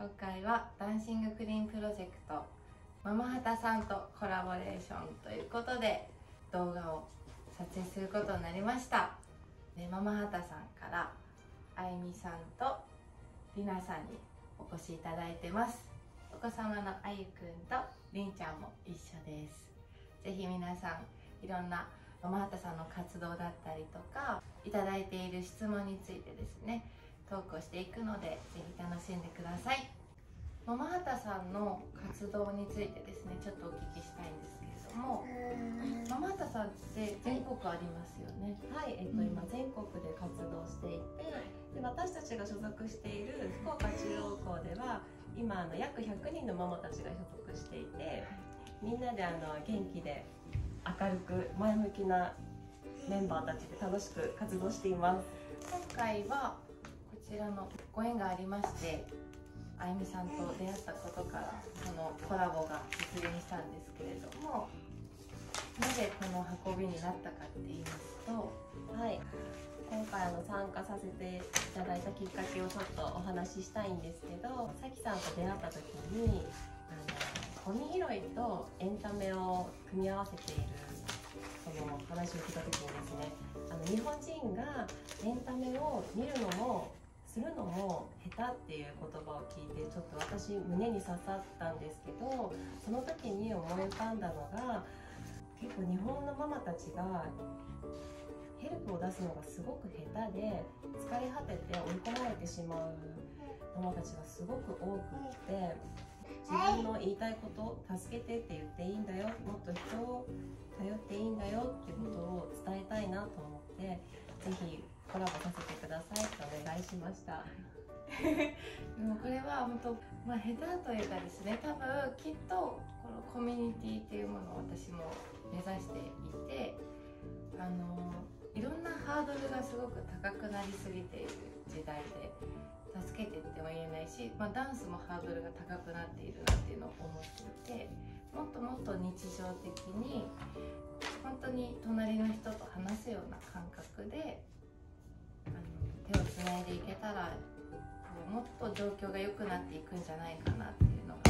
今回はダンシングクリーンプロジェクトママハタさんとコラボレーションということで動画を撮影することになりました。でママハタさんからあゆみさんとりなさんにお越しいただいてます。お子様のあゆくんとりんちゃんも一緒です。ぜひ皆さんいろんなママハタさんの活動だったりとかいただいている質問についてですねトークをしていくのでぜひ楽しんでください。ママハタさんの活動についてですねちょっとお聞きしたいんですけれども、ママハタさんって全国ありますよね。 はい、今全国で活動していて、で私たちが所属している福岡中央校では今約100人のママたちが所属していて、みんなで元気で明るく前向きなメンバーたちで楽しく活動しています。 今回はこちらのご縁がありましてあゆみさんと出会ったことからこのコラボが実現したんですけれども、なぜこの運びになったかって言いますと、 はい、今回参加させていただいたきっかけをちょっとお話ししたいんですけど、さきさんと出会った時にゴミ拾いとエンタメを組み合わせているその話を聞いた時にですね、日本人がエンタメを見るのもするのも下手っていう言葉を聞いてちょっと私胸に刺さったんですけど、その時に思い浮かんだのが結構日本のママたちがヘルプを出すのがすごく下手で疲れ果てて追い込まれてしまうママたちがすごく多くって自分の言いたいこと助けてって言っていいんだよ、もっと人を頼っていいんだよっていうことを伝えたいなと思ってぜひコラボさせてくださいとお願いしました。 でもこれは本当、下手というかですね、多分きっとこのコミュニティっていうものを私も目指していて、いろんなハードルがすごく高くなりすぎている時代で助けてっても言えないし、ダンスもハードルが高くなっているなっていうのを思っていて、もっともっと日常的に本当に隣の人と話すような感覚で手をつないでいけたらもっと状況が良くなっていくんじゃないかなっていうのがあって、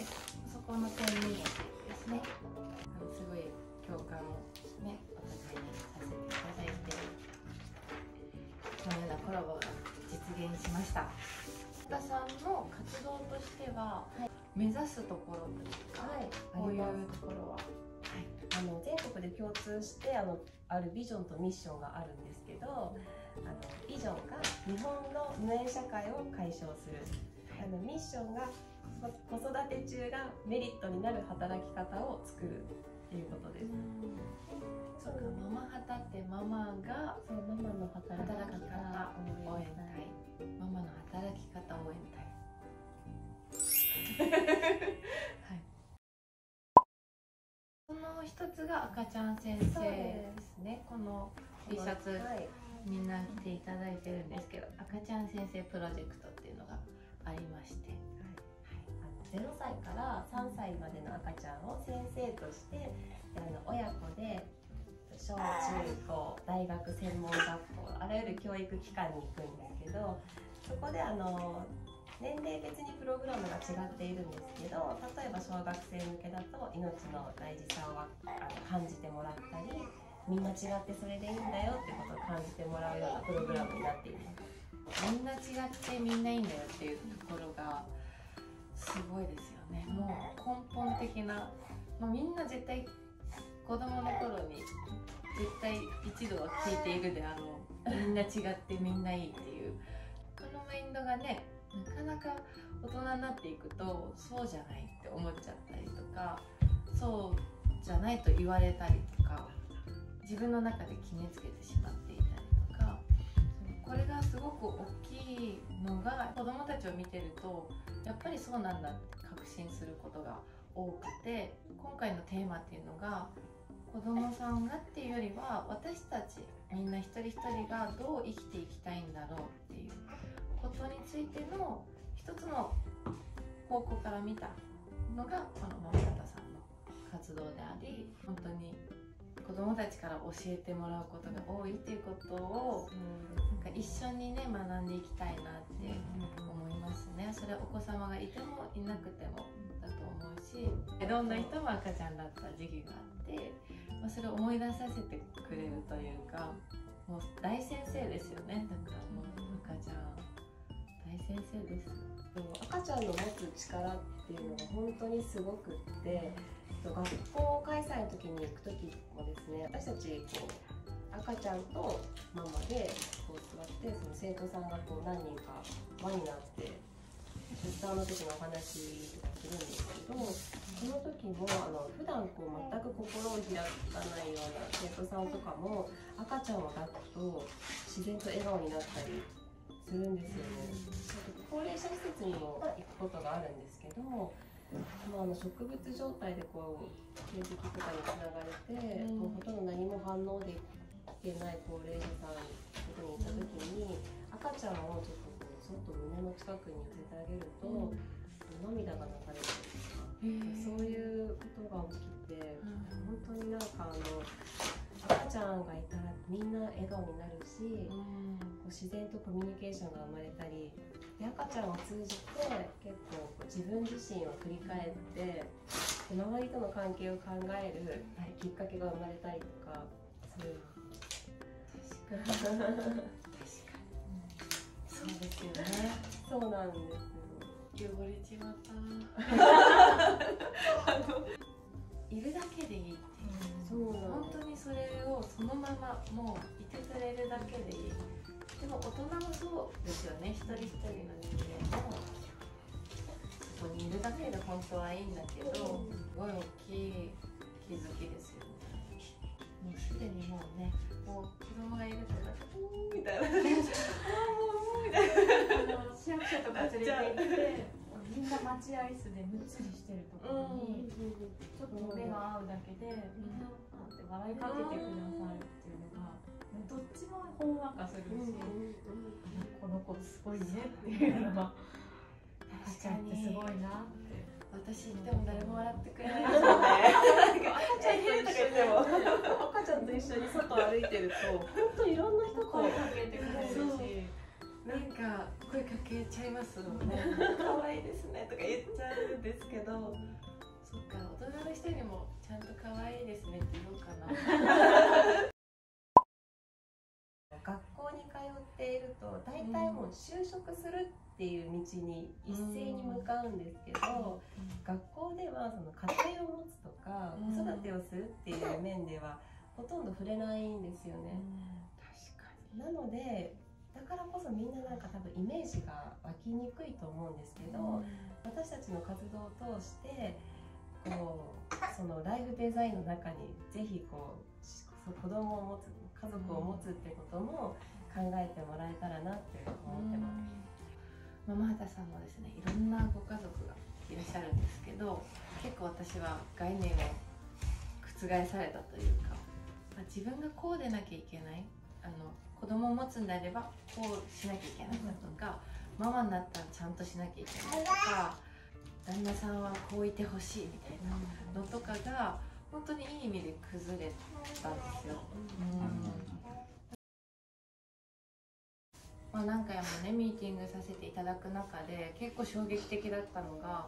そこの点にですねすごい共感をねお互いにさせていただいてこのようなコラボが実現しました。田さんの活動としては、目指すところというか、こういうところは、 全国で共通してあるビジョンとミッションがあるんですけど、ビジョンが日本の無縁社会を解消する、ミッションが子育て中がメリットになる働き方を作るっていうことです。 そうか、ママハタってママがママの働き方応援隊、ママの働き方応援隊はい、その一つが赤ちゃん先生ですね。この T シャツ、みんな着ていただいてるんですけど、赤ちゃん先生プロジェクトっていうのがありまして、 0歳から3歳までの赤ちゃんを先生として親子で小中高大学専門学校あらゆる教育機関に行くんですけど、そこで年齢別にプログラムが違っているんですけど、例えば小学生向けだと命の大事さを感じてもらったり、みんな違ってそれでいいんだよってことを感じてもらうようなプログラムになっています。 みんな違ってみんないいんだよっていうところがすごいですよね。もう根本的な、みんな絶対子供の頃に絶対一度は聞いているであろう、みんな違ってみんないいっていうこのマインドがね、なかなか大人になっていくとそうじゃないって思っちゃったりとか、そうじゃないと言われたりとか自分の中で決めつけてしまっていたりとか、これがすごく大きいのが子どもたちを見てるとやっぱりそうなんだって確信することが多くて、今回のテーマっていうのが子どもさんがっていうよりは私たちみんな一人一人がどう生きていきたいんだろうっていうことについての一つの方向から見たのがこのママハタさんの活動であり、本当に子どもたちから教えてもらうことが多いっていうことをなんか一緒にね学んでいきたいなって思いますね。それだお子様がいてもいなくてもだと思うし、いろんな人も赤ちゃんだった時期があって、それを思い出させてくれるというか、もう大先生ですよね。だからもう赤ちゃん大先生です。 赤ちゃんの持つ力っていうのが本当にすごくって、学校開催の時に行く時もですね、私たちこう赤ちゃんとママでこう座って、その生徒さんがこう何人か輪になって出産の時のお話とかするんですけど、その時も普段こう全く心を開かないような生徒さんとかも赤ちゃんを抱くと自然と笑顔になったりするんですよね。高齢者施設にも行くことがあるんですけど、植物状態でこう点滴とかにつながれて、もうほとんど何も反応できてない高齢者さんのとこに行った時に、赤ちゃんをちょっとこうそっと胸の近くに寄せてあげると、涙が流れるとか、そういうことが起きて、本当になんか赤ちゃんがいたらみんな笑顔になるし、こう自然とコミュニケーションが生まれたりで、赤ちゃんを通じて結構自分自身を振り返って周りとの関係を考えるきっかけが生まれたりとか、そういう確かにそうですよね。 そうなんですよ。 汚れちまったいるだけでいいっていう、そう本当にそれをそのままもういてくれるだけでいい。でも大人もそうですよね。一人一人の人間もそこにいるだけで本当はいいんだけど、すごい大きい気づきですよね。もうすでにもうね、もう子供がいるとなんかみたいなみたいな市役所とか連れて行ってみんな待合室でむっつりしてるところにちょっと目が合うだけでみんなって笑いかけてくださるっていうのがどっちもほんわかするし、この子すごいねっていうのは赤ちゃんってすごいなって。 私でも誰も笑ってくれないですよね。 赤ちゃんと一緒に外歩いてると本当いろんな人声かけてくれるし、 なんか声かけちゃいますもんね。可愛いですねとか言っちゃうんですけど、そっか、大人の人にもちゃんと可愛いですねって言おうかな。 学校に通っていると大体もう就職するっていう道に一斉に向かうんですけど、学校ではその家庭を持つとか子育てをするっていう面ではほとんど触れないんですよね。 確かに。 なのでだからこそみんななんか多分イメージが湧きにくいと思うんですけど、私たちの活動を通してこうそのライフデザインの中にぜひこう子供を持つ家族を持つってことも考えてもらえたらなって思ってます。 ママ畑さんもですね、いろんなご家族がいらっしゃるんですけど、結構私は概念を覆されたというか、自分がこうでなきゃいけない、子供を持つんであればこうしなきゃいけないんだとか、ママになったらちゃんとしなきゃいけないとか、旦那さんはこういてほしいみたいなのとかが本当にいい意味で崩れたんですよ。何回もねミーティングさせていただく中で結構衝撃的だったのが、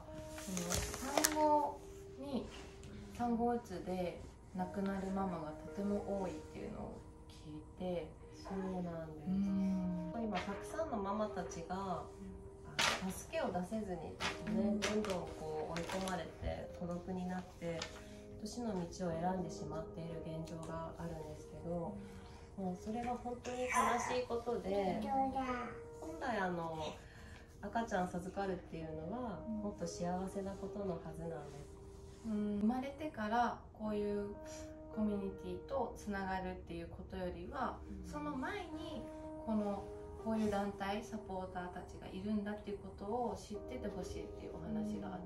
産後うつで亡くなるママがとても多いっていうのを聞いて。 そうなんです。今たくさんのママたちが助けを出せずにね、どんどんこう追い込まれて孤独になって死の道を選んでしまっている現状があるんですけど、もうそれは本当に悲しいことで、本来赤ちゃん授かるっていうのはもっと幸せなことのはずなんです。 生まれてからこういうコミュニティとつながるっていうことよりは、その前にこういう団体サポーターたちがいるんだっていうことを知っててほしいっていうお話があって、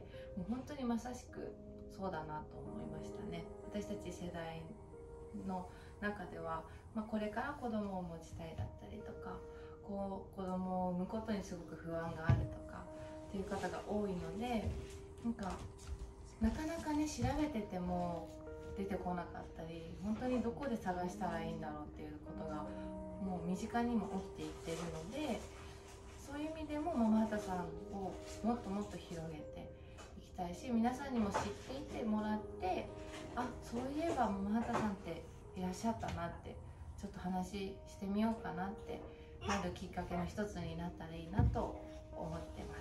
もう本当にまさしくそうだなと思いましたね。私たち世代の中では、これから子供を持ちたいだったりとか、子供を産むことにすごく不安があるとかっていう方が多いので、なかなかね調べてても出てこなかったり、本当にどこで探したらいいんだろうっていうことがもう身近にも起きていってるので、そういう意味でもママ畑畑さんをもっともっと広げていきたいし、皆さんにも知っていてもらって、あ、そういえばマ畑さんっていらっしゃったなって、ちょっと話してみようかなってなるきっかけの一つになったらいいなと思ってます。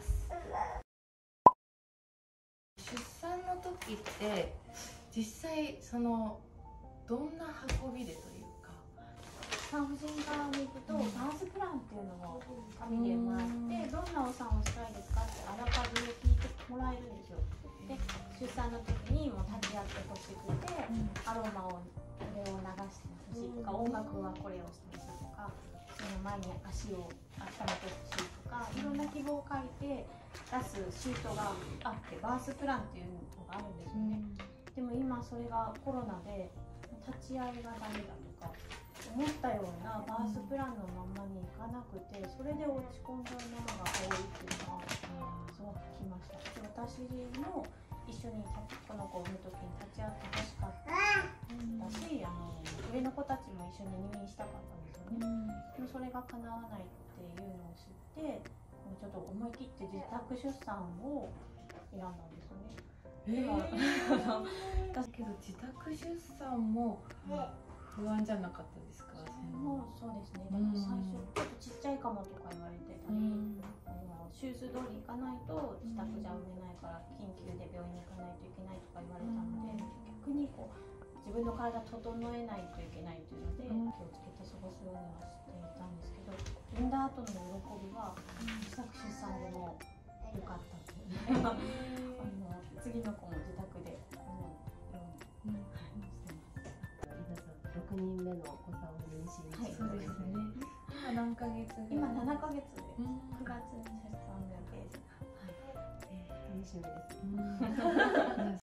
出産の時って実際どんな運びでというか、 産婦人科に行くとバースプランっていうのを紙でもらって、どんなお産をしたいですかってあらかじめ聞いてもらえるんですよ。で、出産の時にも立ち会ってほしくて、アロマをこれを流してほしいとか、音楽はこれをしてほしいとか、その前に足を温めてほしいとか、いろんな希望を書いて出すシートがあって、バースプランっていうのがあるんですよね。でも今それがコロナで立ち会いがダメだとか、思ったようなバースプランのままにいかなくて、それで落ち込んじゃうママが多いっていうのはすごく聞きました。で、私も一緒にこの子を産む時に立ち会ってほしかったし、上の子たちも一緒に入院したかったんですよね。でもそれが叶わないっていうのを知って、もうちょっと思い切って自宅出産を選んだんですよね。 だけど自宅出産も不安じゃなかったですか？ もうそうですね。でも最初ちょっとちっちゃいかもとか言われてたり、手術通り行かないと自宅じゃ産めないから緊急で病院に行かないといけないとか言われたので、逆にこう自分の体整えないといけないというので気をつけて過ごすようにはしていたんですけど、産んだ後の喜びは自宅出産でも良かったという次の子も自宅で 6人目のお子さんを妊娠して、 はい、そうですね。今何ヶ月？ 今7ヶ月で9月に出産予定です。 楽しみです。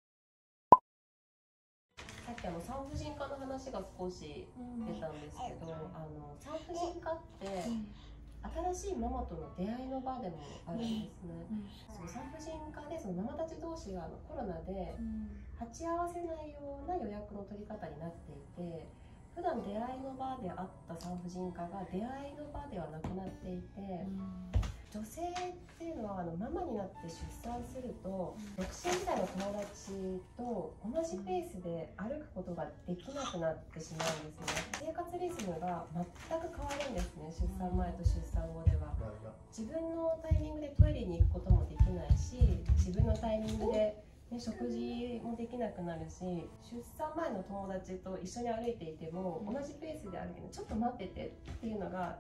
さっき産婦人科の話が少し出たんですけど、産婦人科って新しいママとの出会いの場でもあるんですね。その産婦人科でそのママたち同士がコロナで鉢合わせないような予約の取り方になっていて、普段出会いの場であった産婦人科が出会いの場ではなくなっていて、女性っていうのはママになって出産すると独身時代の友達と同じペースで歩くことができなくなってしまうんですね。生活リズムが全く変わるんですね。出産前と出産後では自分のタイミングでトイレに行くこともできないし、自分のタイミングで食事もできなくなるし、出産前の友達と一緒に歩いていても同じペースで歩ける、ちょっと待っててっていうのが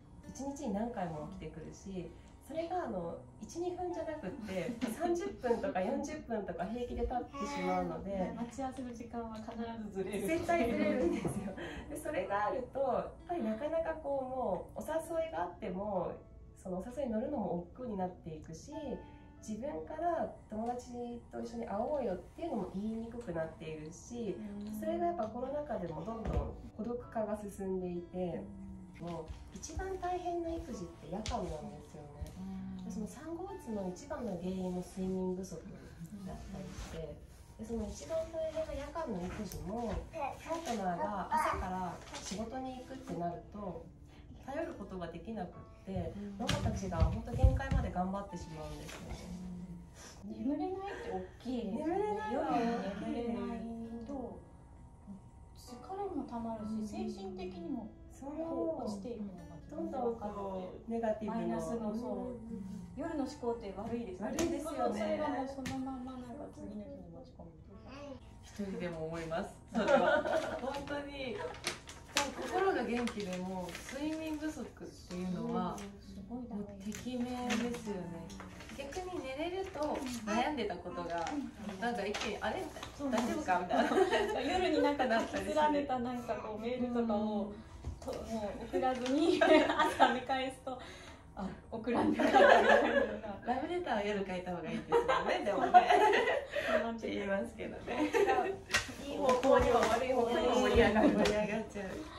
1日に何回も起きてくるし、それが1、2分じゃなくって30分とか40分とか平気で経ってしまうので、 待ち合わせの時間は必ずずれる、 絶対ずれるんですよ。でそれがあるとやっぱりなかなかもうお誘いがあってもそのお誘いに乗るのも億劫になっていくし、自分から友達と一緒に会おうよっていうのも言いにくくなっているし、それがやっぱコロナ禍でもどんどん孤独化が進んでいて、もう一番大変な育児って夜間なんですよね。その産後うつの一番の原因も睡眠不足だったりして、でその一番大変な夜間の育児もパートナーが朝から仕事に行くってなると頼ることができなくって、ママたちが本当限界まで頑張ってしまうんですよね。 眠れないって大きいですね。 眠れない夜眠れないと疲れもたまるし、精神的にも落ちていくのがどんどんネガティブマイナスの夜の思考って悪いですよね。 悪いですよね。 それがもうそのまま次の日に持ち込むっていうか。 一人でも思います。それは本当に心が元気でも睡眠不足っていうのはもうてきめんですよね。逆に寝れると悩んでたことがなんか一気にあれ大丈夫かみたいな、 夜になんか書き連ねたなんかメールとかをもう送らずに朝見返すと送らんでからみたいなのがラブレターは夜書いた方がいいですよね。でもねって言いますけどね、いい方向にも悪い方向にも盛り上がっちゃう。